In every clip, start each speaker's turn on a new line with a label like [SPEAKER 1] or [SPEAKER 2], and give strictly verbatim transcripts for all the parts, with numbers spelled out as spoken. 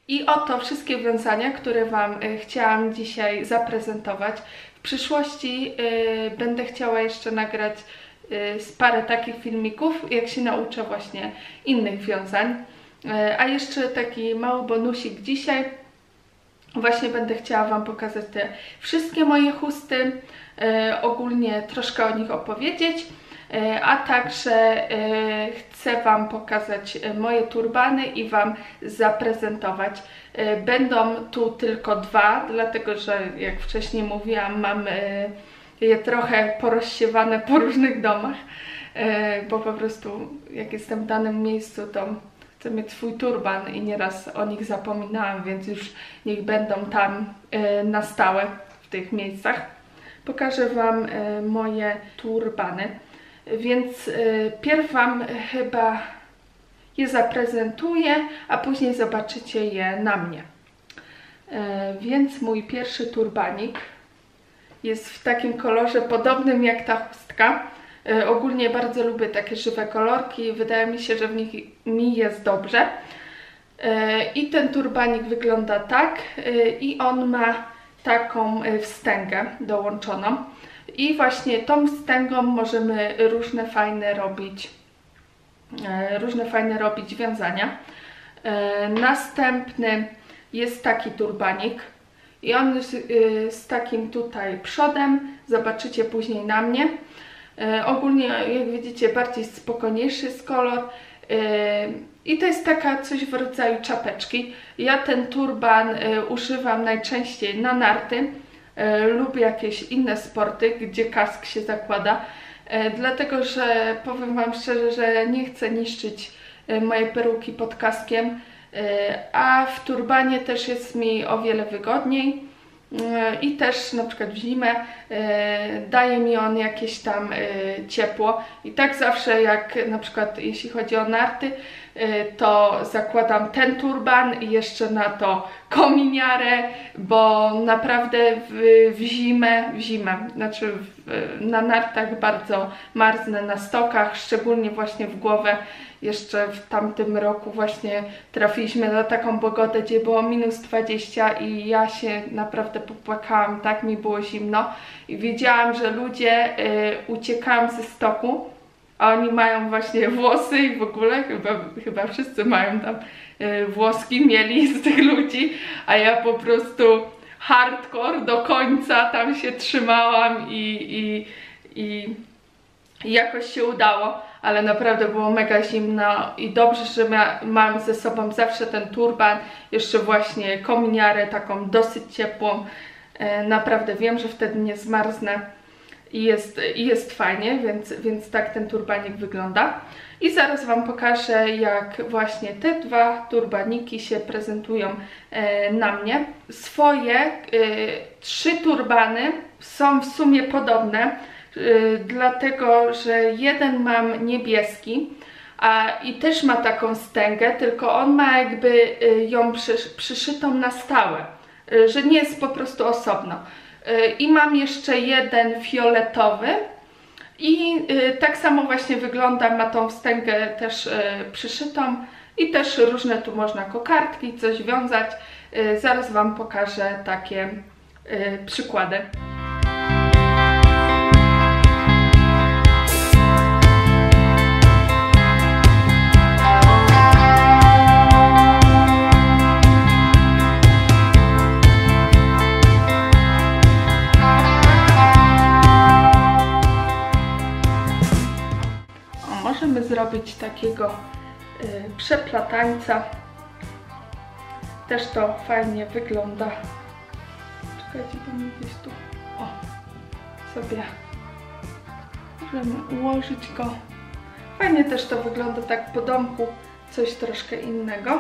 [SPEAKER 1] I oto wszystkie wiązania, które Wam chciałam dzisiaj zaprezentować. W przyszłości y, będę chciała jeszcze nagrać y, z parę takich filmików, jak się nauczę właśnie innych wiązań. Y, a jeszcze taki mały bonusik dzisiaj. Właśnie będę chciała Wam pokazać te wszystkie moje chusty, y, ogólnie troszkę o nich opowiedzieć. A także chcę Wam pokazać moje turbany i Wam zaprezentować. Będą tu tylko dwa, dlatego że jak wcześniej mówiłam, mam je trochę porozsiewane po różnych domach, bo po prostu jak jestem w danym miejscu, to chcę mieć swój turban i nieraz o nich zapominałam, więc już niech będą tam na stałe w tych miejscach. Pokażę Wam moje turbany. Więc y, pierw Wam chyba je zaprezentuję, a później zobaczycie je na mnie. Y, więc mój pierwszy turbanik jest w takim kolorze podobnym jak ta chustka. Y, ogólnie bardzo lubię takie żywe kolorki, wydaje mi się, że w nich mi jest dobrze. Y, I ten turbanik wygląda tak y, i on ma taką wstęgę dołączoną. I właśnie tą wstęgą możemy różne fajne robić, różne fajne robić wiązania. Następny jest taki turbanik i on jest z takim tutaj przodem, zobaczycie później na mnie. Ogólnie, jak widzicie, bardziej spokojniejszy jest kolor i to jest taka coś w rodzaju czapeczki. Ja ten turban używam najczęściej na narty. Lubię jakieś inne sporty, gdzie kask się zakłada, dlatego że powiem Wam szczerze, że nie chcę niszczyć mojej peruki pod kaskiem, a w turbanie też jest mi o wiele wygodniej i też na przykład w zimę daje mi on jakieś tam ciepło i tak zawsze jak na przykład jeśli chodzi o narty, to zakładam ten turban i jeszcze na to kominiarę, bo naprawdę w, w zimę, w zimę, znaczy w, na nartach bardzo marznę, na stokach, szczególnie właśnie w głowę. Jeszcze w tamtym roku właśnie trafiliśmy na taką pogodę, gdzie było minus dwadzieścia i ja się naprawdę popłakałam, tak mi było zimno i wiedziałam, że ludzie y, uciekają ze stoku, a oni mają właśnie włosy i w ogóle chyba, chyba wszyscy mają tam y, włoski, mieli z tych ludzi, a ja po prostu hardcore do końca tam się trzymałam i, i, i, i jakoś się udało, ale naprawdę było mega zimno i dobrze, że ma, mam ze sobą zawsze ten turban, jeszcze właśnie kominiarę taką dosyć ciepłą, y, naprawdę wiem, że wtedy nie zmarznę. I jest, i jest fajnie, więc, więc tak ten turbanik wygląda. I zaraz Wam pokażę, jak właśnie te dwa turbaniki się prezentują e, na mnie. Swoje e, trzy turbany są w sumie podobne, e, dlatego że jeden mam niebieski, a i też ma taką wstęgę, tylko on ma jakby e, ją przy, przyszytą na stałe, e, że nie jest po prostu osobno. I mam jeszcze jeden fioletowy i tak samo właśnie wygląda, ma tą wstęgę też przyszytą i też różne tu można kokardki, coś wiązać. Zaraz Wam pokażę takie przykłady. Możemy zrobić takiego y, przeplatańca. Też to fajnie wygląda. Czekajcie, bo mi gdzieś tu. O, sobie możemy ułożyć go. Fajnie też to wygląda tak po domku, coś troszkę innego.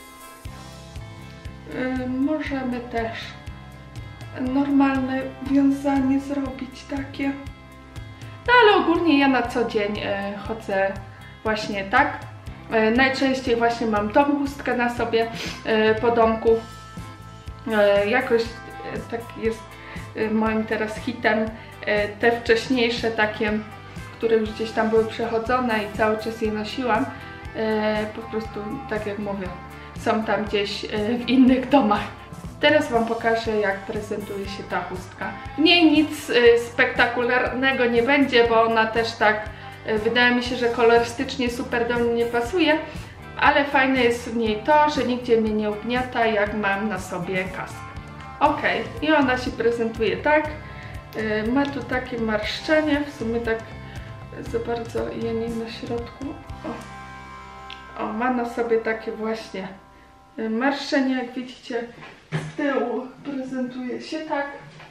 [SPEAKER 1] Y, możemy też normalne wiązanie zrobić takie. No ale ogólnie ja na co dzień e, chodzę właśnie tak. E, najczęściej właśnie mam tą chustkę na sobie e, po domku. E, jakoś e, tak jest e, moim teraz hitem e, te wcześniejsze takie, które już gdzieś tam były przechodzone i cały czas je nosiłam. E, po prostu tak jak mówię, są tam gdzieś w innych domach. Teraz Wam pokażę, jak prezentuje się ta chustka. W niej nic spektakularnego nie będzie, bo ona też tak, wydaje mi się, że kolorystycznie super do mnie nie pasuje, ale fajne jest w niej to, że nigdzie mnie nie ugniata, jak mam na sobie kask. Ok, i ona się prezentuje tak. Ma tu takie marszczenie, w sumie tak za bardzo je nie na środku. O. O, ma na sobie takie właśnie marszczenie, jak widzicie. Z tyłu prezentuje się tak.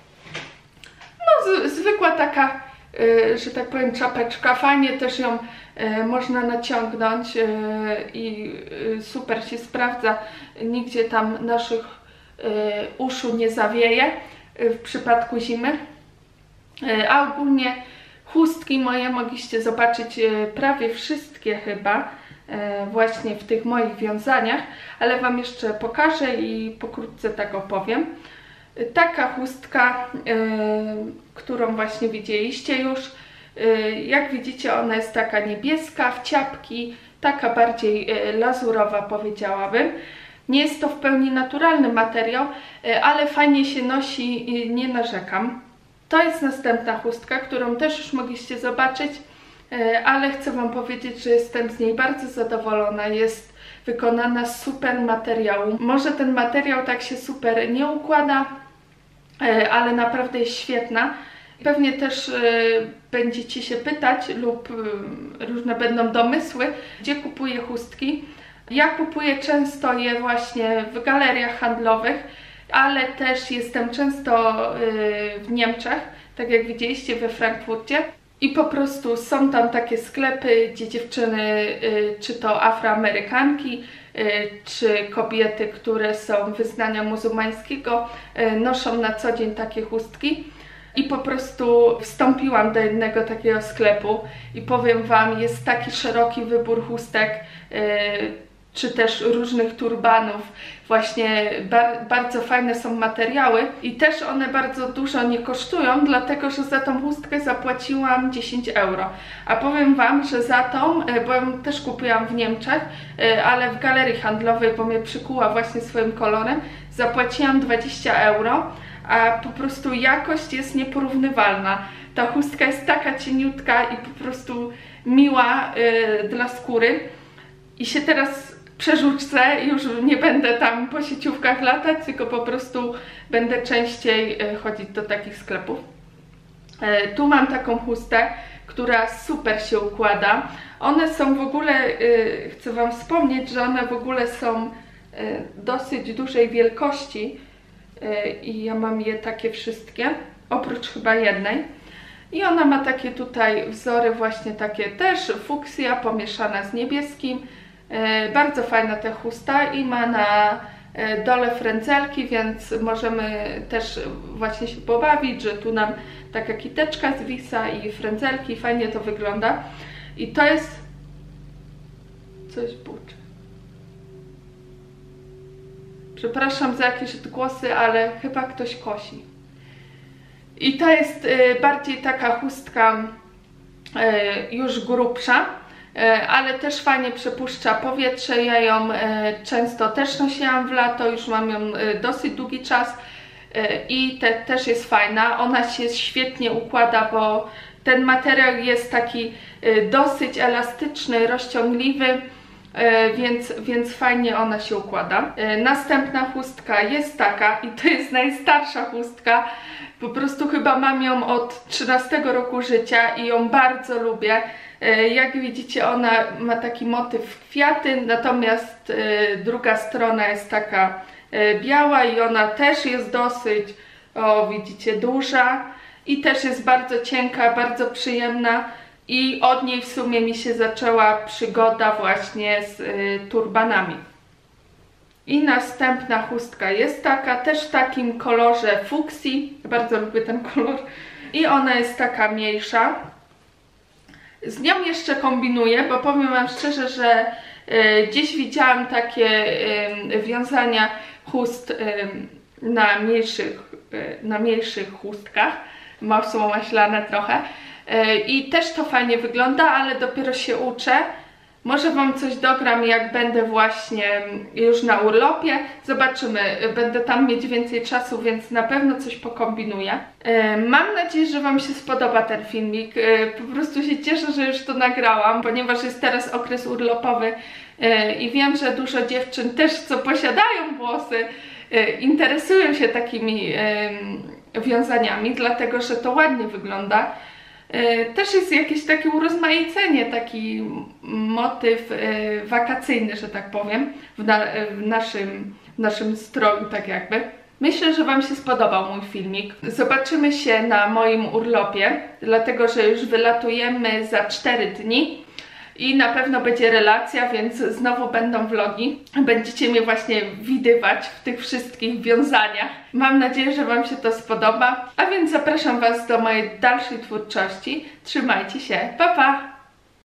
[SPEAKER 1] No, z, zwykła taka, y, że tak powiem, czapeczka. Fajnie też ją y, można naciągnąć y, i y, super się sprawdza. Nigdzie tam naszych y, uszu nie zawieje y, w przypadku zimy. Y, a ogólnie chustki moje mogliście zobaczyć y, prawie wszystkie chyba. Właśnie w tych moich wiązaniach, ale Wam jeszcze pokażę i pokrótce tak opowiem. Taka chustka, yy, którą właśnie widzieliście już, yy, jak widzicie, ona jest taka niebieska, w ciapki, taka bardziej yy, lazurowa, powiedziałabym. Nie jest to w pełni naturalny materiał, yy, ale fajnie się nosi i nie narzekam. To jest następna chustka, którą też już mogliście zobaczyć, ale chcę Wam powiedzieć, że jestem z niej bardzo zadowolona. Jest wykonana z super materiału. Może ten materiał tak się super nie układa, ale naprawdę jest świetna. Pewnie też będziecie się pytać lub różne będą domysły, gdzie kupuję chustki. Ja kupuję często je właśnie w galeriach handlowych, ale też jestem często w Niemczech, tak jak widzieliście we Frankfurcie. I po prostu są tam takie sklepy, gdzie dziewczyny, czy to Afroamerykanki, czy kobiety, które są wyznania muzułmańskiego, noszą na co dzień takie chustki. I po prostu wstąpiłam do jednego takiego sklepu i powiem Wam, jest taki szeroki wybór chustek, czy też różnych turbanów. Właśnie bar bardzo fajne są materiały i też one bardzo dużo nie kosztują, dlatego że za tą chustkę zapłaciłam dziesięć euro. A powiem Wam, że za tą, bo ją też kupiłam w Niemczech, ale w galerii handlowej, bo mnie przykuła właśnie swoim kolorem, zapłaciłam dwadzieścia euro, a po prostu jakość jest nieporównywalna. Ta chustka jest taka cieniutka i po prostu miła yy, dla skóry. I się teraz przerzucę, już nie będę tam po sieciówkach latać, tylko po prostu będę częściej chodzić do takich sklepów. Tu mam taką chustę, która super się układa. One są w ogóle, chcę Wam wspomnieć, że one w ogóle są dosyć dużej wielkości i ja mam je takie wszystkie, oprócz chyba jednej. I ona ma takie tutaj wzory właśnie takie też fuksja pomieszana z niebieskim. E, bardzo fajna ta chusta i ma na e, dole frędzelki, więc możemy też właśnie się pobawić, że tu nam taka kiteczka zwisa i frędzelki, fajnie to wygląda. I to jest coś buczy. Przepraszam za jakieś odgłosy, ale chyba ktoś kosi. I to jest e, bardziej taka chustka e, już grubsza, ale też fajnie przepuszcza powietrze. Ja ją często też nosiłam w lato, już mam ją dosyć długi czas i te, też jest fajna. Ona się świetnie układa, bo ten materiał jest taki dosyć elastyczny, rozciągliwy, więc, więc fajnie ona się układa. Następna chustka jest taka i to jest najstarsza chustka. Po prostu chyba mam ją od trzynastego roku życia i ją bardzo lubię. Jak widzicie, ona ma taki motyw kwiaty, natomiast druga strona jest taka biała i ona też jest dosyć, o widzicie, duża i też jest bardzo cienka, bardzo przyjemna i od niej w sumie mi się zaczęła przygoda właśnie z turbanami. I następna chustka jest taka, też w takim kolorze fuksji, bardzo lubię ten kolor i ona jest taka mniejsza. Z nią jeszcze kombinuję, bo powiem Wam szczerze, że y, gdzieś widziałam takie y, wiązania chust y, na, mniejszych, y, na mniejszych chustkach, masło maślane trochę y, i też to fajnie wygląda, ale dopiero się uczę, Może Wam coś dogram, jak będę właśnie już na urlopie. Zobaczymy, będę tam mieć więcej czasu, więc na pewno coś pokombinuję. Mam nadzieję, że Wam się spodoba ten filmik. Po prostu się cieszę, że już to nagrałam, ponieważ jest teraz okres urlopowy i wiem, że dużo dziewczyn też, co posiadają włosy, interesują się takimi wiązaniami, dlatego że to ładnie wygląda. Też jest jakieś takie urozmaicenie, taki motyw wakacyjny, że tak powiem, w, na, w, naszym, w naszym stroju, tak jakby. Myślę, że Wam się spodobał mój filmik. Zobaczymy się na moim urlopie, dlatego że już wylatujemy za cztery dni. I na pewno będzie relacja, więc znowu będą vlogi. Będziecie mnie właśnie widywać w tych wszystkich wiązaniach. Mam nadzieję, że Wam się to spodoba. A więc zapraszam Was do mojej dalszej twórczości. Trzymajcie się. Pa, pa!